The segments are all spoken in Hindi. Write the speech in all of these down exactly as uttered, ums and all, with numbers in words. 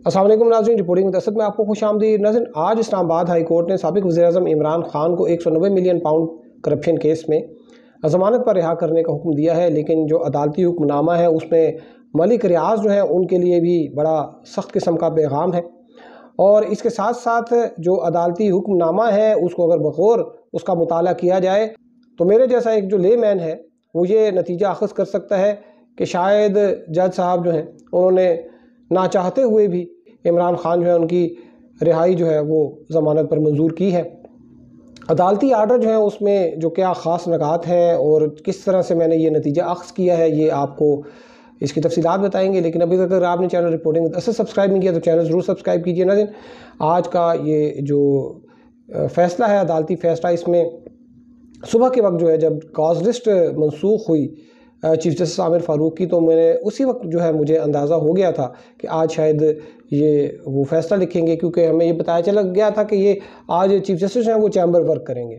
अस्सलाम वालेकुम नाज़रीन, रिपोर्टिंग विद असद में आपको खुश आमदीद। नाज़रीन, आज इस्लामाबाद हाई कोर्ट ने साबिक वज़ीर-ए-आज़म इमरान खान को एक सौ नब्बे मिलियन पाउंड करप्शन केस में ज़मानत पर रिहा करने का हुक्म दिया है, लेकिन जो अदालती हुक्मनामा है उसमें मलिक रियाज़ जो है उनके लिए भी बड़ा सख्त किस्म का पैगाम है। और इसके साथ साथ जो अदालती हुक्मनामा है उसको अगर बगौर उसका मुताला किया जाए तो मेरे जैसा एक जो ले मैन है वो ये नतीजा अख़ज़ कर सकता है कि शायद जज साहब जो हैं उन्होंने ना चाहते हुए भी इमरान खान जो है उनकी रिहाई जो है वो ज़मानत पर मंजूर की है। अदालती आर्डर जो है उसमें जो क्या ख़ास नकात हैं और किस तरह से मैंने ये नतीजा अख़ज़ किया है ये आपको इसकी तफसीलात बताएंगे। लेकिन अभी तक अगर आपने channel reporting with Asad subscribe नहीं किया तो चैनल ज़रूर सब्सक्राइब कीजिए। नाज़रीन, आज का ये जो फ़ैसला है अदालती फ़ैसला, इसमें सुबह के वक्त जो है जब कॉज लिस्ट मनसूख हुई चीफ जस्टिस आमिर फ़ारूक की, तो मैंने उसी वक्त जो है मुझे अंदाज़ा हो गया था कि आज शायद ये वो फ़ैसला लिखेंगे, क्योंकि हमें ये बताया चला गया था कि ये आज चीफ जस्टिस हैं वो चैम्बर वर्क करेंगे।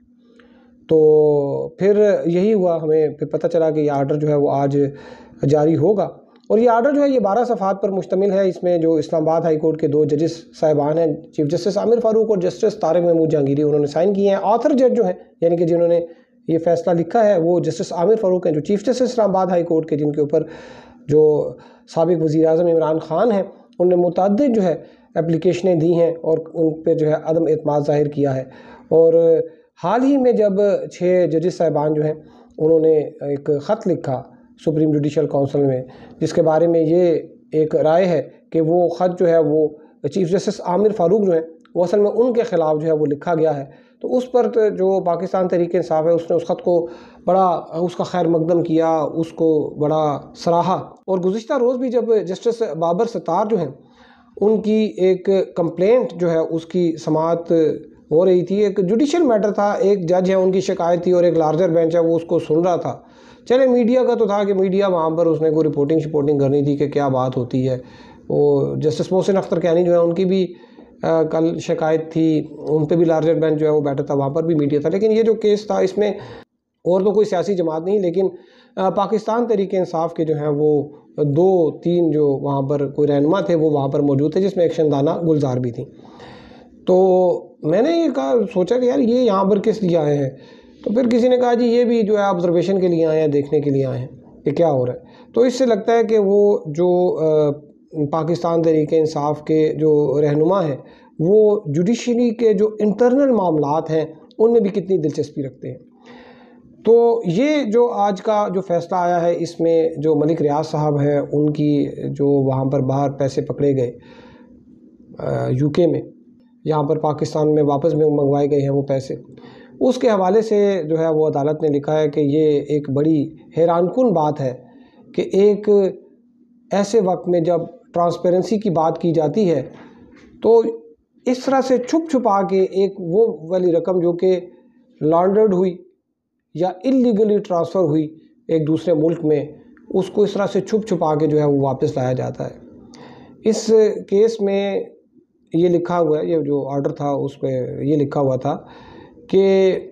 तो फिर यही हुआ, हमें फिर पता चला कि ये आर्डर जो है वो आज जारी होगा। और ये आर्डर जो है ये बारह सफ़ात पर मुश्तमिल है। इसमें जो इस्लामाबाद हाई कोर्ट के दो जजेस साहिबान हैं, चीफ जस्टिस आमिर फ़ारूक और जस्टिस तारिक महमूद जहांगीरी, उन्होंने साइन किए हैं। ऑथर जज जो हैं यानी कि जिन्होंने ये फ़ैसला लिखा है वो जस्टिस आमिर फ़ारूक हैं, जो chief justice Islamabad high court के, जिनके ऊपर जो साबिक वज़ीर-ए-आज़म इमरान खान हैं उन्होंने मुतअद्दिद जो है एप्लीकेशनें दी हैं और उन पर जो है अदम एतमाद ज़ाहिर किया है। और हाल ही में जब छः जजेस साहिबान जो हैं उन्होंने एक ख़त लिखा सुप्रीम जुडिशल काउंसिल में, जिसके बारे में ये एक राय है कि वो ख़त जो है वो चीफ जस्टिस आमिर फ़ारूक जो हैं वो असल में उनके ख़िलाफ़ जो है वो लिखा गया है। तो उस पर तो जो पाकिस्तान तहरीक इंसाफ है उसने उस ख़त को बड़ा उसका खैर मकदम किया, उसको बड़ा सराहा। और गुज़िश्ता रोज़ भी जब जस्टिस बाबर सत्तार जो हैं उनकी एक कंप्लेंट जो है उसकी समाअत हो रही थी, एक जुडिशल मैटर था, एक जज है उनकी शिकायत थी और एक लार्जर बेंच है वो उसको सुन रहा था। चले मीडिया का तो था कि मीडिया वहाँ पर उसने कोई रिपोर्टिंग शिपोर्टिंग करनी थी कि क्या बात होती है। वो जस्टिस मोहसिन अख्तर कैनी जो है उनकी भी आ, कल शिकायत थी, उन पर भी लार्जर बेंच जो है वो बैठा था, वहाँ पर भी मीडिया था। लेकिन ये जो केस था इसमें और तो कोई सियासी जमात नहीं, लेकिन आ, पाकिस्तान तहरीक इंसाफ के जो हैं वो दो तीन जो वहाँ पर कोई रहनुमा थे वो वहाँ पर मौजूद थे, जिसमें एक शंदाना गुलजार भी थी। तो मैंने ये कहा सोचा कि यार ये यहाँ पर किस लिए आए हैं, तो फिर किसी ने कहा जी ये भी जो है ऑब्जर्वेशन के लिए आए हैं, देखने के लिए आए हैं कि क्या हो रहा है। तो इससे लगता है कि वो जो आ, पाकिस्तान तहरीक इंसाफ के जो रहनुमा हैं वो जुडिशरी के जो इंटरनल मामलात हैं उनमें भी कितनी दिलचस्पी रखते हैं। तो ये जो आज का जो फ़ैसला आया है इसमें जो मलिक रियाज़ साहब हैं उनकी जो वहाँ पर बाहर पैसे पकड़े गए यूके में, यहाँ पर पाकिस्तान में वापस में मंगवाए गए हैं वो पैसे, उसके हवाले से जो है वो अदालत ने लिखा है कि ये एक बड़ी हैरानकुन बात है कि एक ऐसे वक्त में जब ट्रांसपेरेंसी की बात की जाती है तो इस तरह से छुप छुपा के एक वो वाली रकम जो कि लॉन्डर्ड हुई या इलीगली ट्रांसफ़र हुई एक दूसरे मुल्क में, उसको इस तरह से छुप छुपा के जो है वो वापस लाया जाता है। इस केस में ये लिखा हुआ है, ये जो ऑर्डर था उस पर ये लिखा हुआ था कि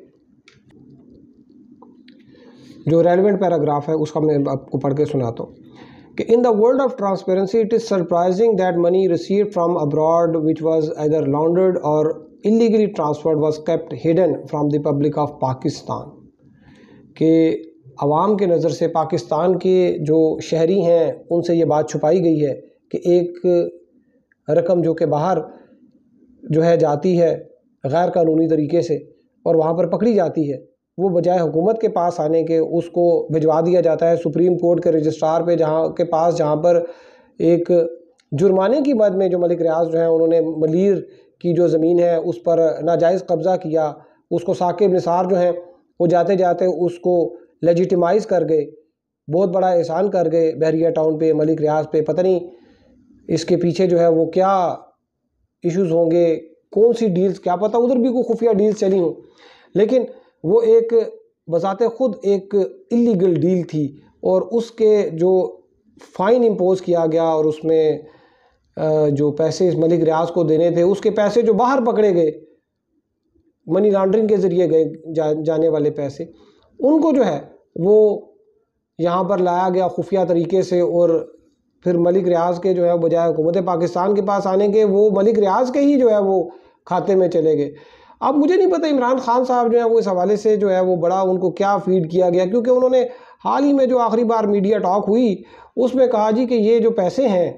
जो रेलिवेंट पैराग्राफ है उसका मैं आपको पढ़ के सुनाता हूँ कि in the world of transparency it is surprising that money received from abroad which was either laundered or illegally transferred was kept hidden from the public of Pakistan. कि आवाम के नज़र से पाकिस्तान के जो शहरी हैं उनसे ये बात छुपाई गई है कि एक रकम जो कि बाहर जो है जाती है गैर कानूनी तरीके से और वहाँ पर पकड़ी जाती है, वो बजाय हुकूमत के पास आने के उसको भिजवा दिया जाता है सुप्रीम कोर्ट के रजिस्ट्रार पे, जहाँ के पास जहाँ पर एक जुर्माने की मद में जो मलिक रियाज़ जो हैं उन्होंने मलीर की जो ज़मीन है उस पर नाजायज़ कब्ज़ा किया, उसको साकिब निसार जो हैं वो जाते जाते उसको लेजिटिमाइज़ कर गए, बहुत बड़ा एहसान कर गए बहरिया टाउन पे, मलिक रियाज़ पे। पता नहीं इसके पीछे जो है वो क्या इश्यूज़ होंगे, कौन सी डील्स, क्या पता उधर भी कोई खुफिया डील्स चली हों, लेकिन वो एक बज़ाते ख़ुद एक इलीगल डील थी और उसके जो फ़ाइन इम्पोज़ किया गया और उसमें जो पैसे इस मलिक रियाज़ को देने थे उसके पैसे जो बाहर पकड़े गए मनी लॉन्ड्रिंग के ज़रिए गए जा, जाने वाले पैसे, उनको जो है वो यहाँ पर लाया गया खुफिया तरीके से और پھر ملک ریاض کے جو ہے بجائے حکومت پاکستان کے پاس آنے کے وہ ملک ریاض کے ہی جو ہے وہ کھاتے میں چلے گئے۔ اب مجھے نہیں پتہ عمران خان صاحب جو ہیں وہ اس حوالے سے جو ہے وہ بڑا ان کو کیا فیڈ کیا گیا، کیونکہ انہوں نے حال ہی میں جو آخری بار میڈیا ٹاک ہوئی اس میں کہا جی کہ یہ جو پیسے ہیں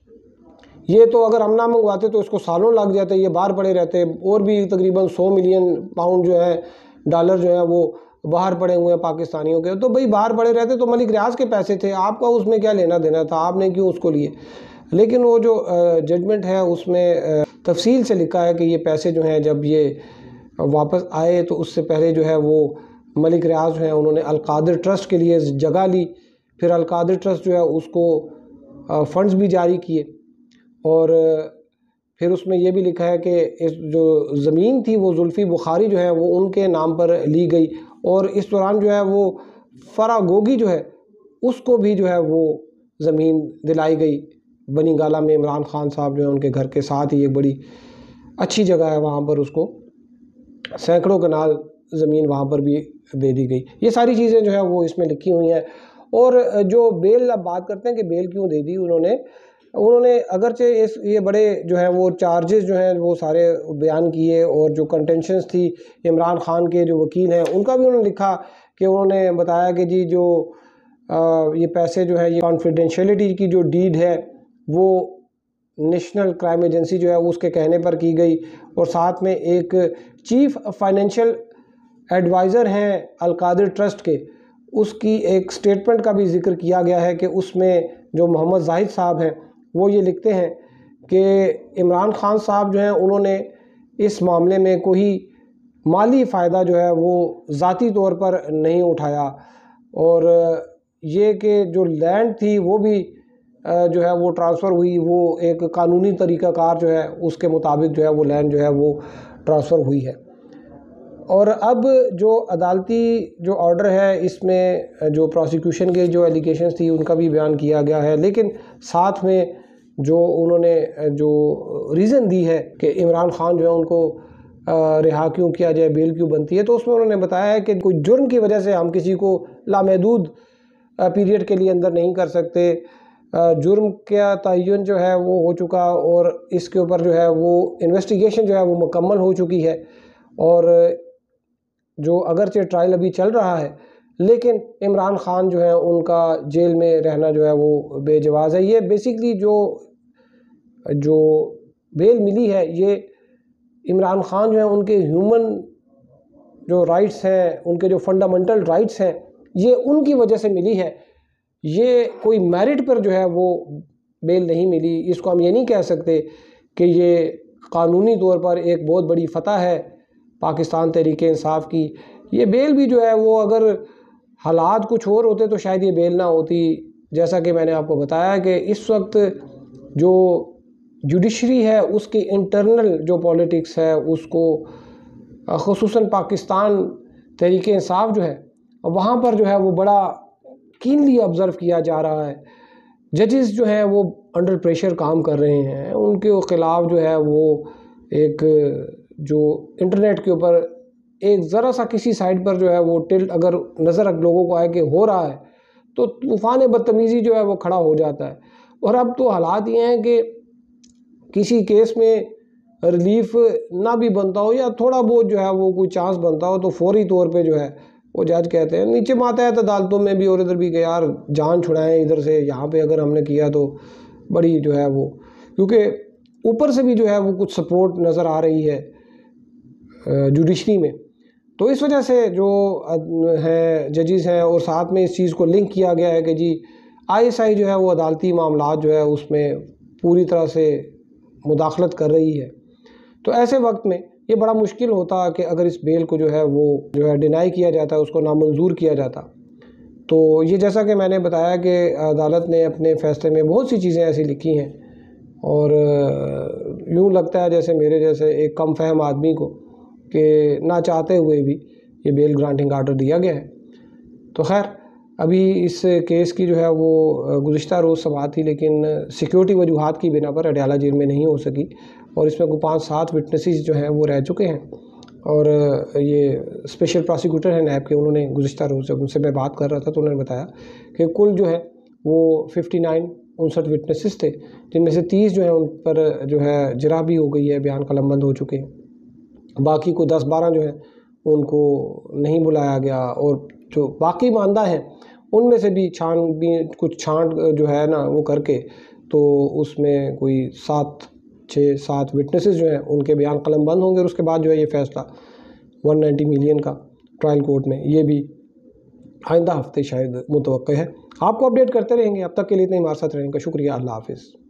یہ تو اگر ہم نہ منگواتے تو اس کو سالوں لگ جاتے، یہ باہر پڑے رہتے، اور بھی تقریباً سو ملین پاؤنڈ جو ہے ڈالر جو ہے وہ باہر پڑے ہوئے ہیں پاکستانیوں کے، تو بھئی باہر پڑے رہتے تو ملک ریاض کے پیسے تھے، آپ کا اس میں کیا لینا دینا تھا، آپ نے کیوں اس کو لیے؟ لیکن وہ جو ججمنٹ ہے اس میں تفصیل سے لکھا ہے کہ یہ پیسے جو ہیں جب یہ واپس آئے تو اس سے پہلے جو ہے وہ ملک ریاض جو ہیں انہوں نے القادر ٹرسٹ کے لیے جگہ لی، پھر القادر ٹرسٹ جو ہے اس کو فنڈز بھی جاری کیے، اور پھر اس میں یہ بھی لکھا ہے کہ اس جو زمین تھی وہ زلفی بخاری جو ہے وہ ان کے نام پر لی گئی، اور اس دوران جو ہے وہ فرا گوگی جو ہے اس کو بھی جو ہے وہ زمین دلائی گئی بنی گالہ میں۔ عمران خان صاحب جو ہے ان کے گھر کے ساتھ ہی ایک بڑی اچھی جگہ ہے، وہاں پر اس کو سینکڑوں کنال زمین وہاں پر بھی دے دی گئی۔ یہ ساری چیزیں جو ہے وہ اس میں لکھی ہوئی ہیں۔ اور جو بیل اب بات کرتے ہیں کہ بیل کیوں دے دی انہوں نے انہوں نے اگرچہ اس یہ بڑے جو ہیں وہ چارجز جو ہیں وہ سارے بیان کیے، اور جو کنٹینشنز تھی عمران خان کے جو وکیل ہیں ان کا بھی انہوں نے لکھا کہ انہوں نے بتایا کہ جی جو یہ پیسے جو ہے یہ کانفیڈینشیلٹی کی جو ڈیڈ ہے وہ نیشنل کرائم ایجنسی جو ہے اس کے کہنے پر کی گئی، اور ساتھ میں ایک چیف فائنینشیل ایڈوائزر ہیں القادر ٹرسٹ کے، اس کی ایک سٹیٹمنٹ کا بھی ذکر کیا گیا ہے کہ اس میں جو محمد زاہد صاحب ہیں وہ یہ لکھتے ہیں کہ عمران خان صاحب جو ہیں انہوں نے اس معاملے میں کوئی مالی فائدہ جو ہے وہ ذاتی طور پر نہیں اٹھایا، اور یہ کہ جو لینڈ تھی وہ بھی جو ہے وہ ٹرانسفر ہوئی، وہ ایک قانونی طریقہ کار جو ہے اس کے مطابق جو ہے وہ لینڈ جو ہے وہ ٹرانسفر ہوئی ہے۔ اور اب جو عدالتی جو آرڈر ہے اس میں جو پروسیکیوشن کے جو ایلیگیشنز تھی ان کا بھی بیان کیا گیا ہے، لیکن ساتھ میں جو انہوں نے جو ریزن دی ہے کہ عمران خان جو ہے ان کو رہا کیوں کیا جائے، بیل کیوں بنتی ہے، تو اس میں انہوں نے بتایا ہے کہ کوئی جرم کی وجہ سے ہم کسی کو لامحدود پیریڈ کے لیے اندر نہیں کر سکتے، جرم کا تعین جو ہے وہ ہو چکا، اور اس کے اوپر جو ہے وہ انویسٹیگیشن جو ہے وہ مکمل ہو چکی ہے، اور جو اگرچہ ٹرائل ابھی چل رہا ہے لیکن عمران خان جو ہے ان کا جیل میں رہنا جو ہے وہ بے جواز ہے۔ یہ بیسیکلی جو جو بیل ملی ہے یہ عمران خان جو ہیں ان کے ہیومن جو رائٹس ہیں، ان کے جو فنڈامنٹل رائٹس ہیں، یہ ان کی وجہ سے ملی ہے، یہ کوئی میرٹ پر جو ہے وہ بیل نہیں ملی۔ اس کو ہم یہ نہیں کہہ سکتے کہ یہ قانونی طور پر ایک بہت بڑی فتح ہے پاکستان تحریک انصاف کی۔ یہ بیل بھی جو ہے وہ اگر حالات کچھ اور ہوتے تو شاید یہ بیل نہ ہوتی، جیسا کہ میں نے آپ کو بتایا کہ اس وقت جو جوڈیشری ہے اس کی انٹرنل جو پولیٹکس ہے اس کو خصوصاً پاکستان تحریک انصاف جو ہے وہاں پر جو ہے وہ بڑا کینلی آبزرو کیا جا رہا ہے۔ ججز جو ہیں وہ انڈر پریشر کام کر رہے ہیں، ان کے خلاف جو ہے وہ ایک جو انٹرنیٹ کے اوپر ایک ذرا سا کسی سائٹ پر جو ہے وہ ٹلٹ اگر نظر لوگوں کو آئے کہ ہو رہا ہے تو طوفان بدتمیزی جو ہے وہ کھڑا ہو جاتا ہے۔ اور اب تو حالات یہ ہیں کہ کسی کیس میں ریلیف نہ بھی بنتا ہو یا تھوڑا بہت جو ہے وہ کوئی چانس بنتا ہو تو فوری طور پہ جو ہے وہ جج کہتے ہیں، نیچے ماتحت عدالتوں میں بھی اور ادھر بھی کہ یار جان چھڑائیں ادھر سے، یہاں پہ اگر ہم نے کیا تو بڑی جو ہے وہ، کیونکہ اوپر سے بھی جو ہے وہ کچھ سپورٹ نظر آ رہی ہے جوڈیشری میں، تو اس وجہ سے جو ہیں ججز ہیں، اور ساتھ میں اس چیز کو لنک کیا گیا ہے کہ جی آئی ایس آئی جو ہے وہ عدالتی معاملات جو ہے اس میں پوری طرح سے مداخلت کر رہی ہے، تو ایسے وقت میں یہ بڑا مشکل ہوتا کہ اگر اس بیل کو جو ہے وہ جو ہے ڈینائی کیا جاتا، اس کو نامنظور کیا جاتا۔ تو یہ جیسا کہ میں نے بتایا کہ عدالت نے اپنے فیصلے میں بہت سی چیزیں ایسی لکھی ہیں، اور یوں لگتا ہے جیسے میرے جیسے ایک کم فہم آدمی کو کہ نہ چاہتے ہوئے بھی یہ بیل گرانٹنگ آرڈر دیا گیا ہے۔ تو خیر ابھی اس کیس کی جو ہے وہ گزشتہ روز سماعت تھی، لیکن سیکیورٹی وجوہات کی بنا پر اڈیالہ جیل میں نہیں ہو سکی، اور اس میں کوئی پانچ سات وٹنسز جو ہیں وہ رہ چکے ہیں، اور یہ اسپیشل پراسیکیوٹر ہیں نیب کے، انہوں نے گزشتہ روز جب ان سے میں بات کر رہا تھا تو انہوں نے بتایا کہ کل جو ہے وہ ففٹی نائن उनसठ विटनेसेस थे, जिनमें से तीस जो है उन पर जो है जरा भी हो गई है, बयान कलमबंद हो चुके हैं। बाकी को दस बारह जो है उनको नहीं बुलाया गया, और जो बाकी मानदा हैं उनमें से भी छान भी कुछ छांट जो है ना वो करके, तो उसमें कोई सात छः सात विटनेसेस जो हैं उनके बयान कलमबंद होंगे, और उसके बाद जो है ये फ़ैसला एक सौ नब्बे मिलियन का ट्रायल कोर्ट में, ये भी आइंदा हफ्ते शायद मुतवक्किल है। आपको अपडेट करते रहेंगे, अब तक के लिए इतने हमारे साथ रहने का शुक्रिया। अल्लाह हाफ़िज़।